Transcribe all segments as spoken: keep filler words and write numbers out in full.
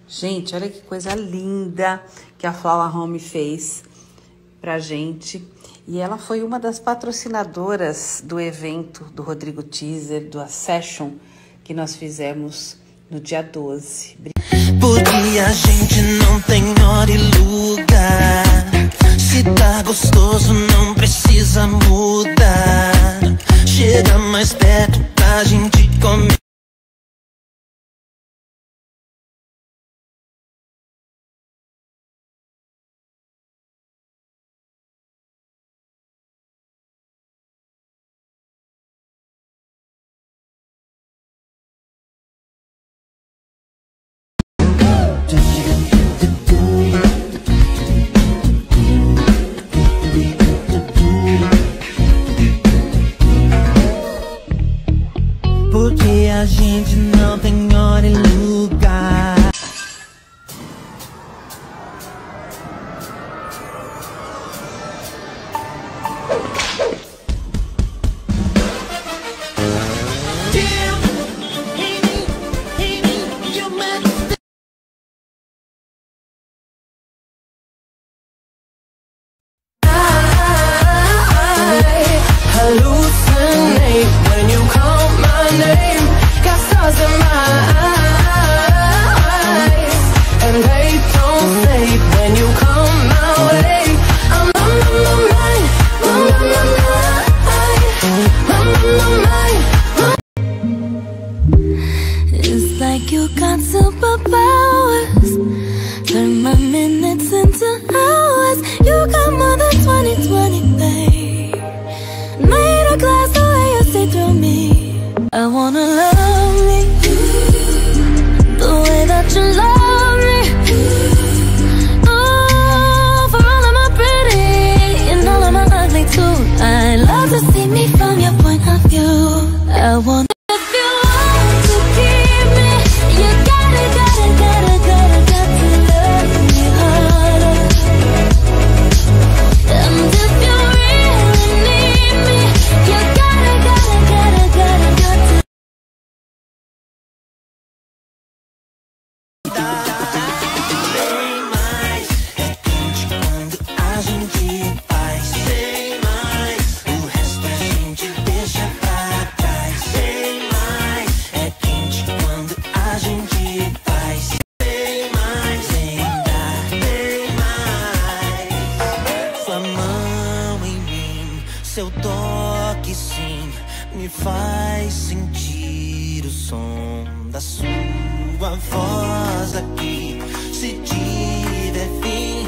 Gente, olha que coisa linda que a Flower Home fez pra gente. E ela foi uma das patrocinadoras do evento do Rodrigo Teaser, do Session, que nós fizemos no dia doze. Porque a gente não tem hora e lugar. Se tá gostoso, não precisa mudar. Chega mais perto pra gente comer. Porque a gente não tem hora e lugar. It's like you got superpowers. Turn my minutes into hours. You got more than twenty twenty, babe. Made a glass the way you see through me. I wanna love me the way that you love me. Oh, for all of my pretty and all of my ugly too. I love to see me from your point of view. I want. Seu toque sim me faz sentir o som da sua voz aqui. Se tiver fim.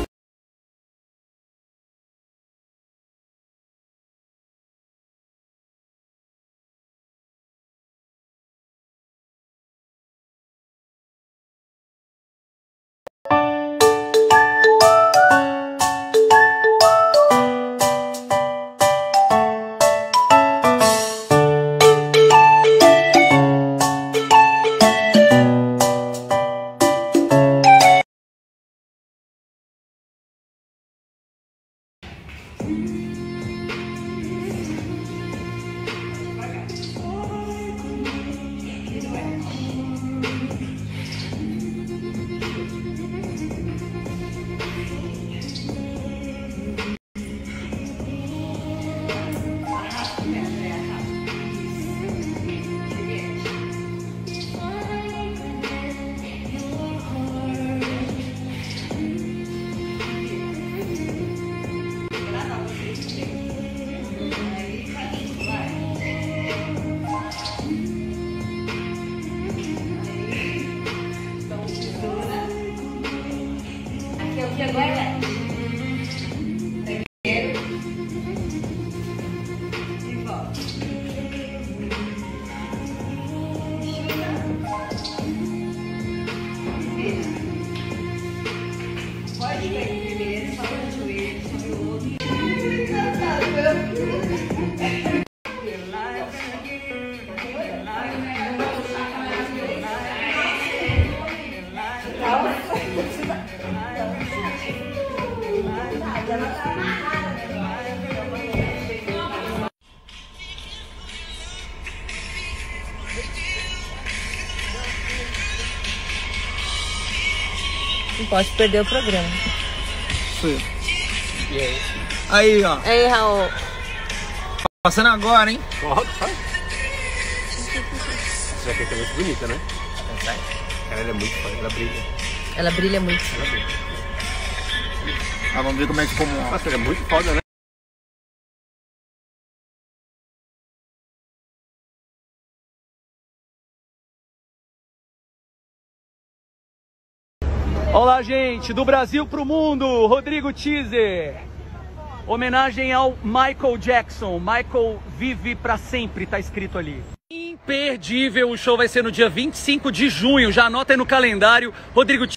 Não pode perder o programa. Sim. E aí? Aí, ó. Aí, Raul. Passando agora, hein? Pode, faz. Essa jaqueta é muito bonita, né? Essa é. Ela é muito foda, ela brilha. Ela brilha muito. Ela brilha. Ah, vamos ver como é que ficou. Nossa, ela é muito foda, né? Olá, gente, do Brasil pro mundo, Rodrigo Teaser. Homenagem ao Michael Jackson. Michael vive pra sempre, tá escrito ali. Imperdível, o show vai ser no dia vinte e cinco de junho, já anota aí no calendário. Rodrigo Teaser.